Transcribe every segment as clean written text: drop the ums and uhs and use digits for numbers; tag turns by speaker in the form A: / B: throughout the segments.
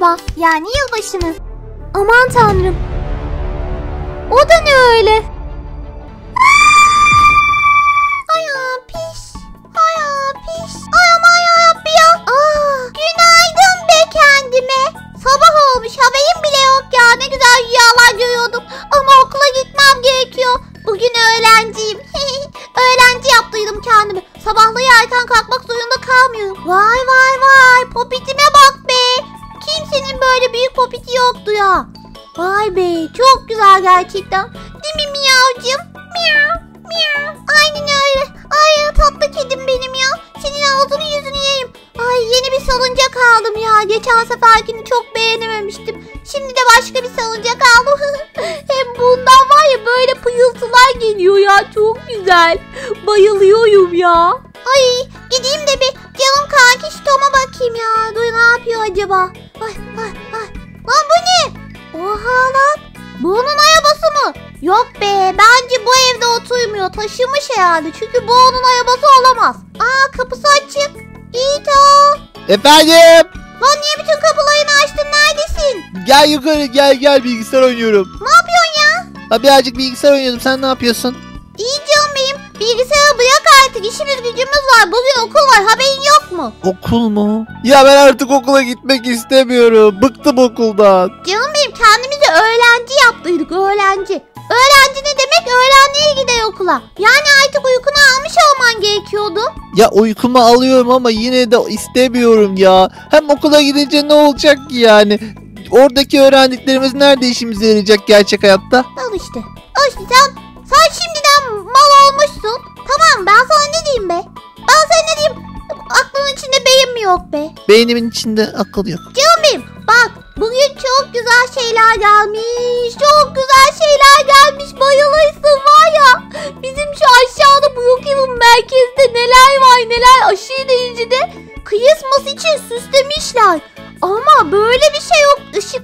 A: ama. Yani yılbaşı mı? Aman tanrım. O da ne öyle? Ayağım pis. Ayağım pis. Ay aman yarabbi ya. Günaydın be kendime. Sabah olmuş, haberim bile yok ya. Ne güzel rüyalar görüyordum. Ama okula gitmem gerekiyor. Bugün öğlenciyim. Öğlenci yaptıydım kendimi. Sabahları erken kalkmak zorunda kalmıyorum. Vay vay vay. Popitime bak be. Kimsenin böyle büyük popiti yoktu ya. Vay be, çok güzel gerçekten. Değil mi miyavcım? Miyav miyav. Aynen öyle. Ay tatlı kedim benim ya. Senin ağzını yüzünü yiyeyim. Ay yeni bir salıncak aldım ya. Geçen seferkini çok beğenememiştim. Şimdi de başka bir salıncak aldım. Hem bundan var ya böyle pıyıltılar geliyor ya. Çok güzel. Bayılıyorum ya. Ay gideyim de bir canım kankiş Tom'a bakayım ya. Dur ne yapıyor acaba? Ay ay ay. Lan bu ne? Oha lan. Bu onun arabası mı? Yok be, bence bu evde oturmuyor. Taşımış herhalde. Çünkü bu onun arabası olamaz. Kapısı açık. İto.
B: Efendim?
A: Lan niye bütün kapılarını açtın? Neredesin?
B: Gel yukarı gel bilgisayar oynuyorum.
A: Ne yapıyorsun ya?
B: Birazcık bilgisayar oynuyordum, sen ne yapıyorsun?
A: İyi canım benim. Bilgisayarı bırak artık. İşimiz gücümüz var. Bugün okul var. Haberin yok mu?
B: Okul mu? Ya ben artık okula gitmek istemiyorum. Bıktım okuldan.
A: Canım benim, kendimizi öğlenci yaptıydık. Öğlenci. Öğrenci ne demek? Öğlenliğe gider okula. Yani artık uykunu almış olman gerekiyordu.
B: Ya uykumu alıyorum ama yine de istemiyorum ya. Hem okula gidince ne olacak ki yani? Oradaki öğrendiklerimiz nerede işimize yarayacak gerçek hayatta?
A: Al işte. Al işte sen şimdiden mal olmuşsun. Tamam, ben sana ne diyeyim be? Ben sana ne diyeyim? Aklının içinde beyin mi yok be?
B: Beynimin içinde akıl yok.
A: Canım benim, bak bugün çok güzel şeyler gelmiş. Çok güzel şeyler gelmiş. Bayılırsın var ya. Bizim şu aşağıda Brookhaven merkezde neler var neler, aşırı derecede Christmas için süslemişler. Ama böyle bir şey yok.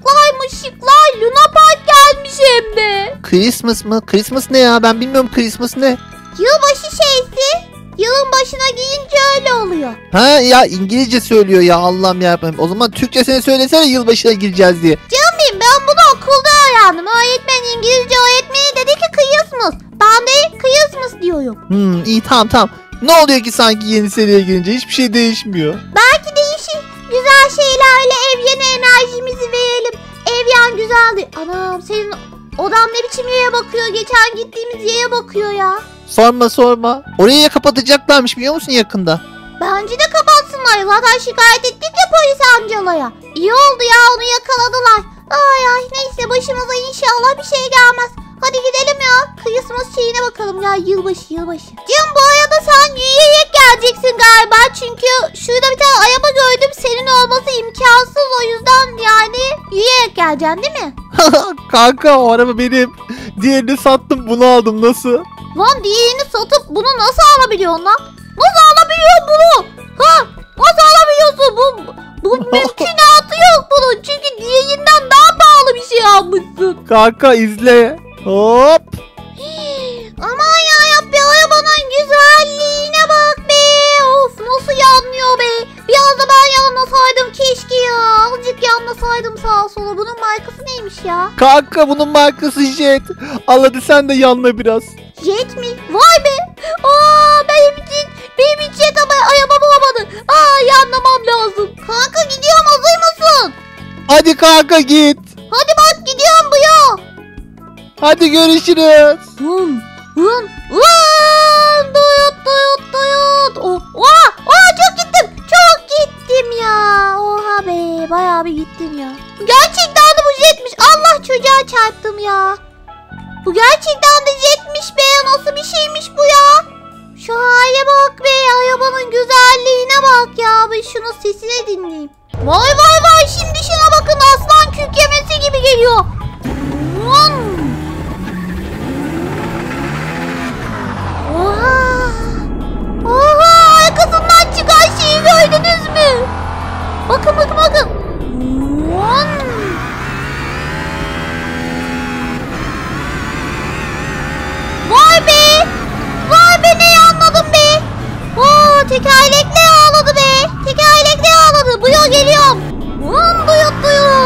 A: Işıklar Luna Park gelmiş hem de.
B: Christmas mı? Christmas ne ya? Ben bilmiyorum Christmas ne?
A: Yılbaşı şeysi. Yılın başına giyince öyle oluyor.
B: Ha ya, İngilizce söylüyor ya, Allah'ım yarabbim. O zaman Türkçesini söylesene yılbaşına gireceğiz diye.
A: Canım benim, ben bunu okulda öğrendim. Öğretmen, İngilizce öğretmeni dedi ki Christmas. Ben de Christmas diyorum.
B: İyi tamam. Ne oluyor ki sanki yeni seneye girince? Hiçbir şey değişmiyor.
A: Belki değişir. Güzel şeylerle ev yeni enerjimizi verelim. Ev yan güzeldi. Anam, senin odan ne biçim yere bakıyor? Geçen gittiğimiz yere bakıyor ya.
B: Sorma. Orayı kapatacaklarmış, biliyor musun, yakında?
A: Bence de kapatsınlar. Zaten şikayet ettik ya polis amcalara. İyi oldu ya, onu yakaladılar. Ay neyse, başımıza inşallah bir şey gelmez. Hadi gidelim ya. Christmas şeyine bakalım ya, yılbaşı. Cem, bu arada sen yürüyerek geleceksin galiba. Çünkü şurada bir tane araba gördüm. Senin olması imkansız, o yüzden yani yürüyerek geleceksin değil mi?
B: Kanka, o araba benim. Diğerini sattım, bunu aldım, nasıl?
A: Lan diğerini satıp bunu nasıl alabiliyorsun lan? Nasıl alabiliyorsun bunu? Nasıl alabiliyorsun? Bu mümkünatı yok bunun. Çünkü diğerinden daha pahalı bir şey almışsın.
B: Kanka izle. Hop.
A: Aman yarabbi, arabanın güzelliğine bak be. Of, nasıl yanlıyor be. Biraz da ben yanlasaydım keşke ya. Azıcık yanlasaydım sağa sola. Bunun markası neymiş ya?
B: Kanka, bunun markası Jet. Al hadi sen de yanla biraz.
A: Jet mi? Vay be. Benim için jet ama araba bulamadı. Yanlamam lazım. Kanka gidiyorum, hazır mısın?
B: Hadi kanka git.
A: Hadi bak, gidiyorum bu ya.
B: Hadi görüşürüz.
A: Duyut. Çok gittim ya. Oha be, bayağı bir gittim ya. Gerçekten de bu jetmiş. Allah, çocuğa çarptım ya. Bu gerçekten de jetmiş be. Nasıl bir şeymiş bu ya? Şu hale bak be. Arabanın güzelliğine bak ya. Bir şunun sesini dinleyeyim. Vay. Şimdi şuna bakın. Aslan kükremesi gibi geliyor. Oha. Arkasından çıkan şeyi gördünüz mü? Bakın. Vay be, neyi anladım be. Tekerlekle ağladı be. Bu yol geliyorum. Duyut.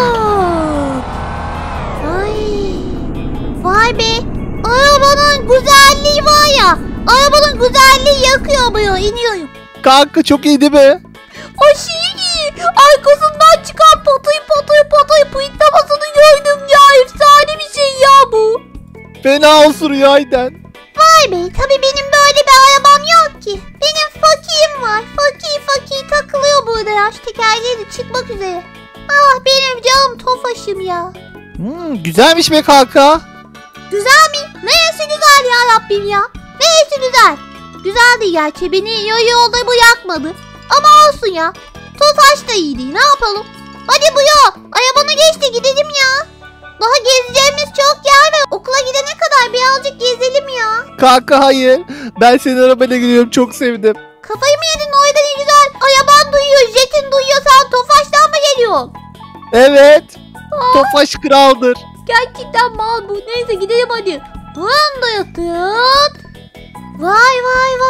A: arabanın güzelliği yakıyor bu ya. İniyorum.
B: Kanka çok iyi değil mi?
A: Aşırı iyi. Arkasından çıkan patayı pıyıtlamasını gördüm ya. Efsane bir şey ya bu.
B: Fena osuruyor Ayden.
A: Vay be, tabii benim böyle bir arabam yok ki. Benim fakirim var. Fakir takılıyor burada ya. Şu tekerleği de çıkmak üzere. Ah benim canım tofaşım ya.
B: Güzelmiş be kanka.
A: Güzel mi? Neyse güzel ya Rabbim ya. Neyse güzel. Güzel değil gerçi. Beni yolda bu yakmadı. Ama olsun ya. Tofaş da iyi değil. Ne yapalım? Hadi bu ya. Arabana geçti gidelim ya. Daha gezeceğimiz çok yer var. Okula gidene kadar birazcık gezelim ya.
B: Kanka hayır. Ben senin arabayla gidiyorum, çok sevdim.
A: Kafayı mı yedin orada ne güzel. Araban duyuyor, jetin duyuyor. Sen Tofaş'tan mı geliyorsun?
B: Evet. Tofaş kraldır.
A: Gerçekten mal bu. Neyse gidelim hadi. Handa yatın. Vay.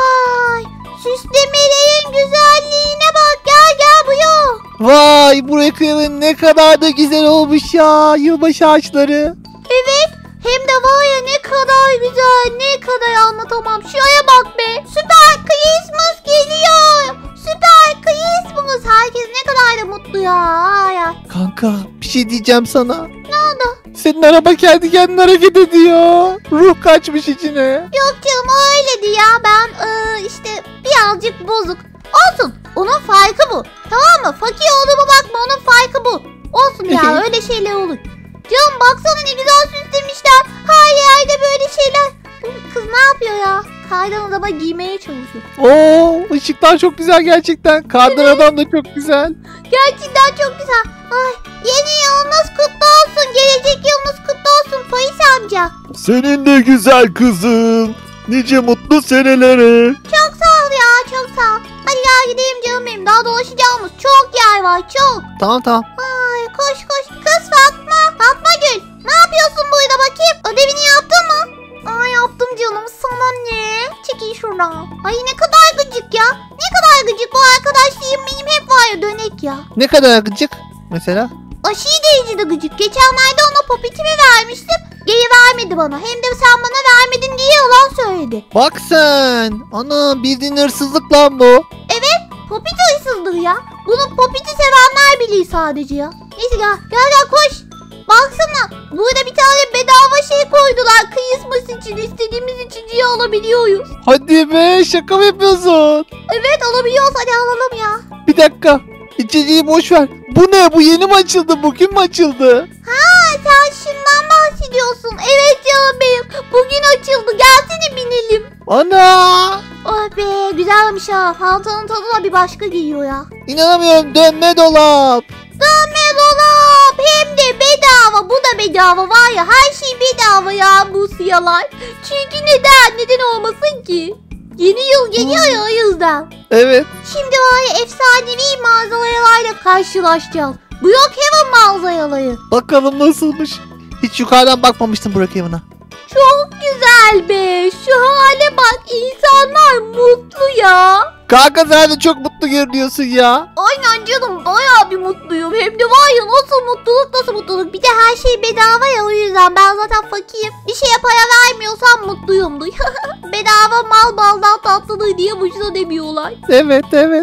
A: Süslemelerin güzelliğine bak. Gel bu ya.
B: Vay, buraya kıyımın ne kadar da güzel olmuş ya. Yılbaşı ağaçları.
A: Evet. Hem de var ya ne kadar güzel. Ne kadar anlatamam. Şuraya bak be. Süper Christmas geliyor. Süper Christmas. Herkes ne kadar da mutlu ya. Ay.
B: Kanka bir şey diyeceğim sana.
A: Ne oldu?
B: Senin araba kendi kendine hareket ediyor. Ruh kaçmış içine.
A: Yok canım öyleydi ya. Ben işte birazcık bozuk. Olsun. Onun farkı bu. Tamam mı? Fakir olduğuma bakma. Onun farkı bu. Olsun ya. Öyle şeyler olur. Canım baksana ne güzel süslemişler. Her yerde böyle şeyler. Bu kız ne yapıyor ya? Kardan adama giymeye çalışıyor.
B: Oo, ışıklar çok güzel gerçekten. Kardan adam da çok güzel.
A: Gerçekten çok güzel. Ay, yeni yılınız kutlu olsun. Gelecek yılınız kutlu olsun Polis amca.
B: Senin de güzel kızım. Nice mutlu senelere.
A: Çok sağ ol ya, çok sağ ol. Hadi gel gidelim canım benim. Daha dolaşacağımız çok yer var, çok.
B: Tamam.
A: Ay koş. Kız Fatma Gül. Ne yapıyorsun burada bakayım? Ödevini yaptın mı? Ay yaptım canım, sana ne? Çekil şuradan. Ay ne kadar gıcık ya. Ne kadar gıcık bu arkadaşlığım benim hep var ya dönek ya.
B: Ne kadar gıcık mesela?
A: Aşıyı deyici de gıcık. Geçenlerde ona popitimi vermiştim. Geri vermedi bana. Hem de sen bana vermedin diye yalan söyledi.
B: Bak sen. Ana, bildiğin hırsızlık lan bu.
A: Popit hırsızlığı ya. Bunu popiti sevenler biliyor sadece ya. Neyse gel koş. Baksana burada bir tane bedava şey koydular. Christmas için istediğimiz içeceği alabiliyoruz.
B: Hadi be, şaka mı yapıyorsun?
A: Evet alabiliyoruz, hadi alalım ya.
B: Bir dakika. İçeceği boş ver. Bu ne? Bu yeni mi açıldı? Bugün mü açıldı?
A: Ha sen şundan bahsediyorsun. Evet canım benim. Bugün açıldı. Gelsene binelim.
B: Ana!
A: Oh be güzelmiş ha. Fantanın tadı da bir başka geliyor ya.
B: İnanamıyorum. Dönme dolap.
A: Dönme dolap. Hem de bedava. Bu da bedava var ya. Her şey bedava ya bu siyalar. Çünkü neden olmasın ki? Yeni yıl geliyor ya o yüzden.
B: Evet.
A: Şimdi var ya efsanevi manzaralarla karşılaşacağız. Bu yok hemen manzaraları.
B: Bakalım nasılmış. Hiç yukarıdan bakmamıştım Burak evine.
A: Çok güzel be. Şu hale bak. İnsanlar mutlu ya.
B: Kanka sen de çok mutlu görünüyorsun ya.
A: Aynen canım. Bayağı bir mutluyum. Hem de var ya nasıl mutluluk. Bir de her şey bedava ya o yüzden. Ben zaten fakirim. Bir şeye para vermiyorsam mutluyumdur. Bedava mal baldan tatlıdır diye boşuna demiyorlar.
B: Evet.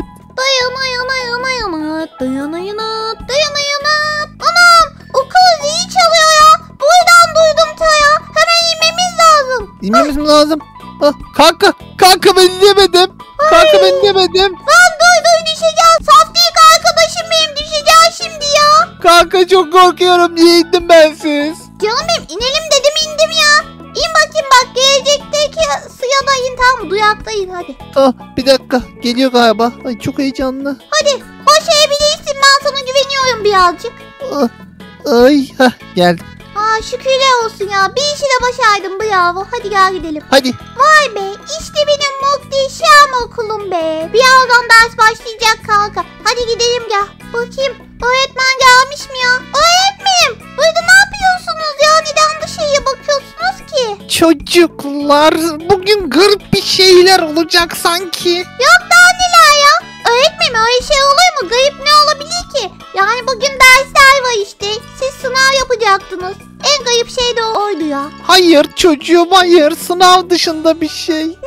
A: Dayanayana. Anam okul zili çalıyor ya. Buradan duydum ta ya. Hemen inmemiz lazım.
B: İnmemiz mi lazım? Ah, kanka ben inemedim.
A: Lan duy düşeceğim. Saf değil arkadaşım benim, düşeceğim şimdi ya.
B: Kanka çok korkuyorum. Niye indim bensiz?
A: Canım benim inelim dedim indim ya. İn bakayım bak gelecekteki suya da in, tamam mı? Duyakta in hadi.
B: Ah, bir dakika. Geliyor galiba. Ay, çok heyecanlı.
A: Hadi başarabilirsin, ben sana güveniyorum birazcık.
B: Ah, ay, geldim.
A: Aa şükürler olsun ya, bir işi de başardım bravo. Hadi gel gidelim.
B: Hadi.
A: Vay be işte benim muhteşem okulum be. Birazdan ders başlayacak kanka. Hadi gidelim gel. Bakayım öğretmen gelmiş mi ya? Öğretmenim burada ne yapıyorsunuz ya? Neden dışarıya bakıyorsunuz ki?
B: Çocuklar, bugün garip bir şeyler olacak sanki.
A: Yok daha neler ya? Öğretmenim öyle şey olur mu? Garip ne olabilir ki? Yani bugün dersler var işte. Siz sınav yapacaktınız. En garip şey de oydu ya.
B: Hayır çocuğum, hayır. Sınav dışında bir şey.
A: Neymiş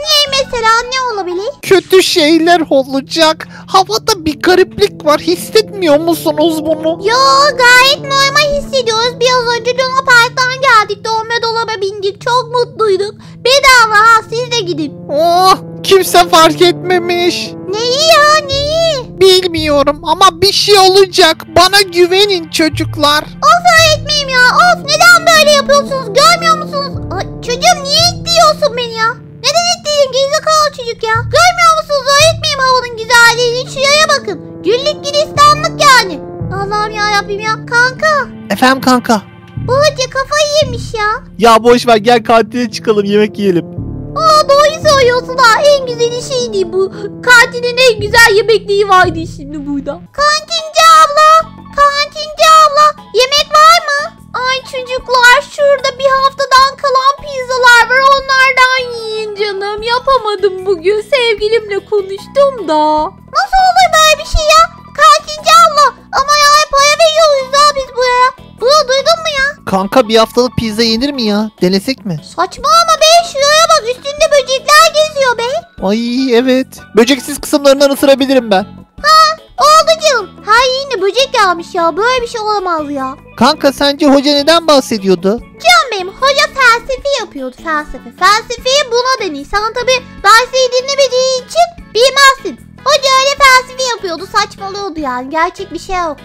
A: Mesela ne olabilir?
B: Kötü şeyler olacak. Havada bir gariplik var. Hissetmiyor musunuz bunu?
A: Yo, gayet normal hissediyoruz. Biraz önce Luna Park'tan geldik. Dönme dolaba bindik. Çok mutluyduk. Bedava ha, siz de gidin.
B: Oh, kimse fark etmemiş.
A: Neyi ya, neyi?
B: Bilmiyorum ama bir şey olacak. Bana güvenin çocuklar.
A: Of öğretmenim ya, of, neden böyle yapıyorsunuz, görmüyor musunuz? Ay, çocuğum niye ittiriyorsun beni ya? Neden ittirdin gerizekalı çocuk ya? Görmüyor musunuz öğretmenim havanın güzelliğini? Şuraya bakın, güllük gülistanlık yani. Allah'ım yarabbim ya. Kanka,
B: Efendim kanka.
A: bu hoca kafayı yemiş ya.
B: Ya boş ver, gel kantine çıkalım, yemek yiyelim.
A: Aa, doğru söylüyorsun ha, en güzeli şeydi bu. Kantinin en güzel yemekliği vardı şimdi burada. Kantinci abla, kantinci abla, yemek var mı? Ay çocuklar, şurada bir haftadan kalan pizzalar var, onlardan yiyin canım. Yapamadım bugün, sevgilimle konuştum da. Nasıl olur böyle bir şey ya? Kantinci abla, ama ya para veriyoruz daha biz buraya. Bunu duydun mu ya?
B: Kanka, bir haftalık pizza yenir mi ya? Denesek mi?
A: Saçmalama be, şuraya bak, üstünde böcekler geziyor be.
B: Ay evet. Böceksiz kısımlarından ısırabilirim ben.
A: Oldu canım. Her yerine böcek gelmiş ya. Böyle bir şey olamaz ya.
B: Kanka, sence hoca neden bahsediyordu?
A: Canım benim, hoca felsefe yapıyordu, felsefe. Felsefeyi buna denir. Sen tabi dersi dinlemediği için bilmezsin. Hoca öyle felsefe yapıyordu, saçmalıyordu yani. Gerçek bir şey yok.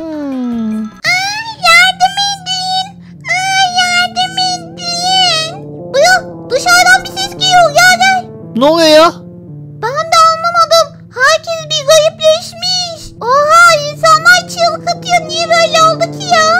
A: Yardım edin. Yardım edin. Buyur, dışarıdan bir ses geliyor, gel gel.
B: Ne oluyor ya?
A: Ben de anlamadım. Herkes bir garipleşmiş. Oha, insanlar çığlık atıyor. Niye böyle oldu ki ya?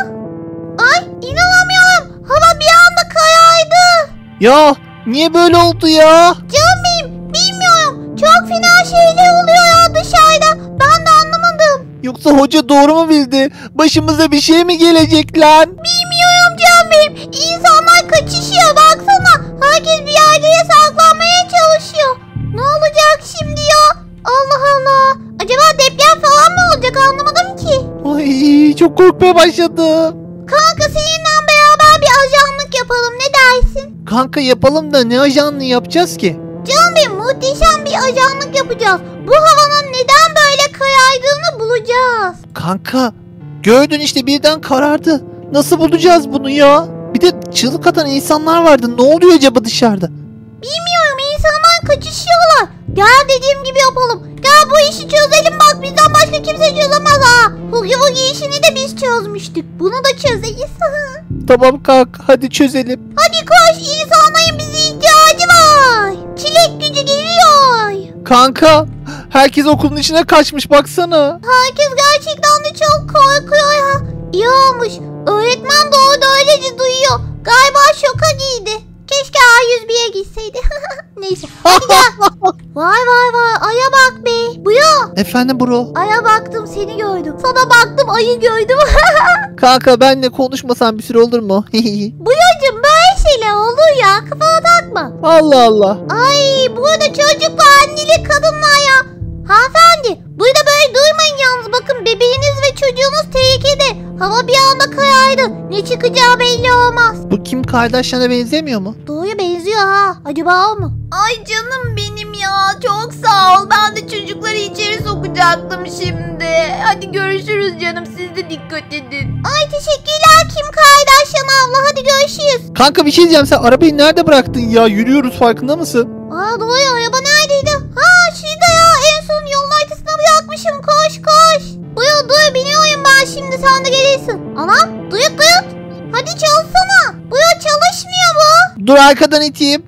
A: Ay, inanamıyorum. Hava bir anda karardı.
B: Ya niye böyle oldu ya?
A: Canım benim, bilmiyorum. Çok fena şeyler oluyor ya dışarıda. Ben de anlamadım.
B: Yoksa hoca doğru mu bildi? Başımıza bir şey mi gelecek lan?
A: Bilmiyorum canım benim. İnsanlar kaçışıyor, baksana. Herkes bir yerlere saklanmaya çalışıyor. Ne olacak şimdi ya? Allah Allah. Acaba deprem falan mı olacak, anlamadım ki.
B: Ay, çok korkmaya başladım.
A: Kanka, seninle beraber bir ajanlık yapalım, ne dersin?
B: Kanka, yapalım da ne ajanlığı yapacağız ki?
A: Canım benim, muhteşem bir ajanlık yapacağız. Bu havanın neden böyle karardığını bulacağız.
B: Kanka, gördün işte, birden karardı. Nasıl bulacağız bunu ya? Bir de çığlık atan insanlar vardı. Ne oluyor acaba dışarıda?
A: Bilmiyorum, insanlar kaçışıyorlar. Gel, dediğim gibi yapalım. Gel bu işi çözelim, bak bizden başka kimse çözemez ha. Hugi Hugi işini de biz çözmüştük. Bunu da çözeyiz.
B: Tamam kanka, hadi çözelim.
A: Hadi koş, insanların bize ihtiyacı var. Çilek gücü geliyor.
B: Kanka, herkes okulun içine kaçmış, baksana.
A: Herkes gerçekten de çok korkuyor ya. İyi olmuş. Öğretmen de orada öylece duyuyor. Galiba şoka girdi. Keşke A101'e gitseydi. Neyse. Hadi gel. Vay vay vay. Aya bak be. Buyur.
B: Efendim bro.
A: Aya baktım, seni gördüm. Sana baktım, ayı gördüm.
B: Kanka, benle konuşmasan bir süre olur mu?
A: Buyurcum, böyle şeyler olur ya. Kafana takma.
B: Allah Allah.
A: Ay, burada çocukla anneli kadınlar ya. Hanımefendi, burada böyle duymayın yalnız. Bakın, bebeğiniz ve çocuğunuz tehlikede. Hava bir anda karardı. Ne çıkacağı belli olmaz.
B: Bu Kim Kardashian'a benzemiyor mu?
A: Doğuya benziyor ha. Acaba o mu? Ay canım benim ya. Çok sağ ol. Ben de çocukları içeri sokacaktım şimdi. Hadi görüşürüz canım. Siz de dikkat edin. Ay teşekkürler Kim Kardashian abla. Hadi görüşürüz.
B: Kanka, bir şey diyeceğim, sen arabayı nerede bıraktın ya? Yürüyoruz, farkında mısın?
A: Aa, doğru, araba neredeydi? Ha, şurada ya. En son yolun ortasına bırakmışım. Koş koş. Buyur dur, biniyorum ben şimdi, sen de gelirsin. Anam, duyuk duyuk. Hadi çalışsana. Buyur, çalışmıyor bu.
B: Dur, arkadan iteyim.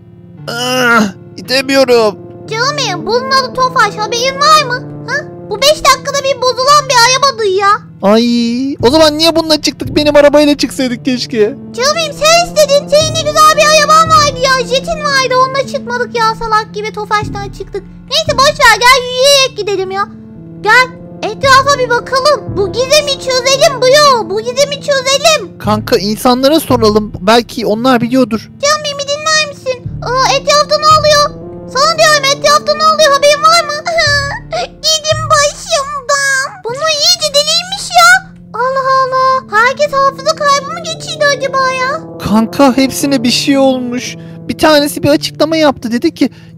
B: İtemiyorum.
A: Canım benim, bunun adı Tofaş, haberin var mı? Ha? Bu 5 dakikada bir bozulan bir arabadı ya.
B: Ay, o zaman niye bununla çıktık? Benim arabayla çıksaydık keşke.
A: Canım benim, sen istedin. Senin ne güzel bir araban vardı ya. Jetin vardı, onunla çıkmadık ya, salak gibi Tofaş'tan çıktık. Neyse boş ver, gel yürüyerek gidelim ya. Gel, etrafa bir bakalım. Bu gizemi çözelim buyur. Bu gizemi çözelim.
B: Kanka, insanlara soralım. Belki onlar biliyordur.
A: Canım benim, bir dinler misin? Aa, etrafta ne oluyor? Sana diyorum, etrafta ne oluyor, haberin var mı? Gidin başımdan. Bunu iyice deliymiş ya. Allah Allah. Herkes hafıza kaybı mı geçirdi acaba ya?
B: Kanka, hepsine bir şey olmuş. Bir tanesi bir açıklama yaptı. Dedi ki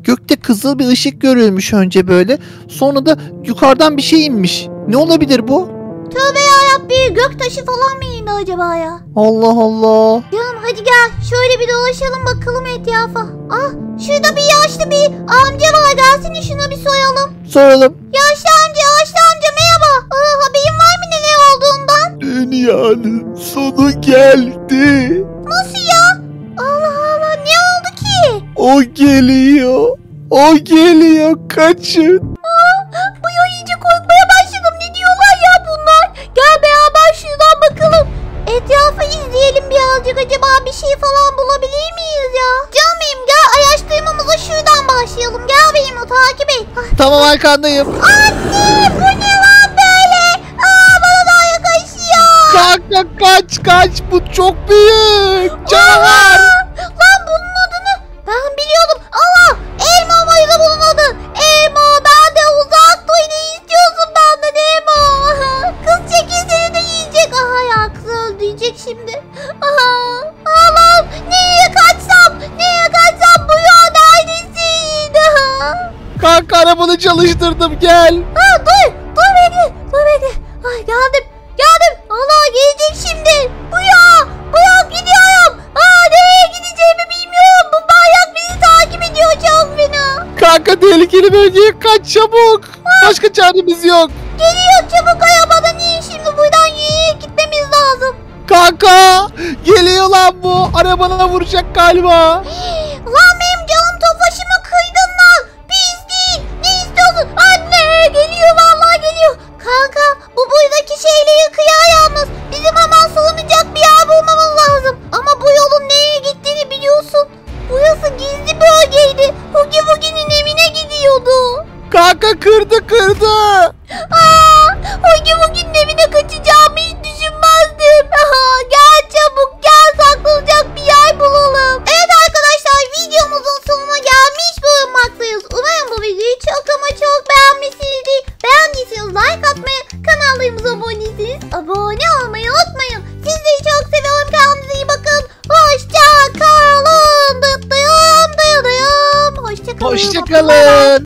B: Gökte kızıl bir ışık görülmüş önce böyle. Sonra da yukarıdan bir şey inmiş. Ne olabilir bu?
A: Tövbe yarabbim, göktaşı falan mı indi acaba ya?
B: Allah Allah.
A: Canım hadi gel şöyle bir dolaşalım bakalım etrafa. Ah, şurada bir yaşlı bir amca var, gelsene şuna bir soralım.
B: Soralım.
A: Yaşlı amca merhaba. Haberin var mı neler olduğundan?
B: Dünyanın sonu geldi.
A: Nasıl ya? Allah Allah, ne oldu ki?
B: O geliyor. O geliyor. Kaçın.
A: Bu ya, iyice korkmaya başladım. Ne diyorlar ya bunlar? Gel beraber şuradan bakalım. Etrafı izleyelim birazcık. Acaba bir şey falan bulabilir miyiz ya? Canım benim, gel araştırmamıza şuradan başlayalım. Gel benimle, takip et. Ah,
B: Tamam arkandayım.
A: anne, bu ne lan böyle? Bana daha yaklaşıyor.
B: Kanka kaç. Bu çok büyük. Canavar.
A: Lan bunun adını ben biliyordum. Allah, elma mıydı bunun adı? Elma, ben de uzak duy, ne istiyorsun benden Elma? Kız çekil, seni de yiyecek. Aha ya, kız öldürecek şimdi. Aha, Allah'ım, nereye kaçsam bu ya, neredesin?
B: Kanka arabanı çalıştırdım gel.
A: Dur bekle. Ay, geldim. Allah, gelecek şimdi. Bu ya gidiyorum. Nereye gideceğimi bilmiyorum. Bu manyak bizi takip ediyor çok fena.
B: Kanka tehlikeli bölgeye kaç çabuk. Başka çaremiz yok.
A: Geliyor, çabuk arabadan in, şimdi buradan yürüyerek gitmemiz lazım.
B: Kanka geliyor lan bu. Arabana vuracak galiba.
A: Lan benim canım tofaşımı kıydın lan. Pislik, ne istiyorsun? Anne, geliyor, vallahi geliyor. Kanka, bu buradaki şeyleri kıyar yalnız. Bizim hemen sığınacak bir yer bulmamız lazım. Ama bu yolun nereye gittiğini biliyorsun. Burası gizli bölgeydi. Hugi Wugi'nin evine gidiyordu.
B: Kanka kırdı.
A: Hugi Wugi'nin evine kaçacağımı hiç düşünmezdim. Gel çabuk, gel, saklanacak bir yer bulalım. Evet arkadaşlar, videomuzun sonuna gelmiş bulunmaktayız. Umarım bu videoyu çok ama çok beğenmişsinizdir. Beğendiyseniz like atmayı, kanallarımıza abone değilseniz abone olmayı unutmayın. Sizleri çok seviyorum, kendinize iyi bakın. Hoşça kalın. Hoşça kalın.
B: Hoşçakalın.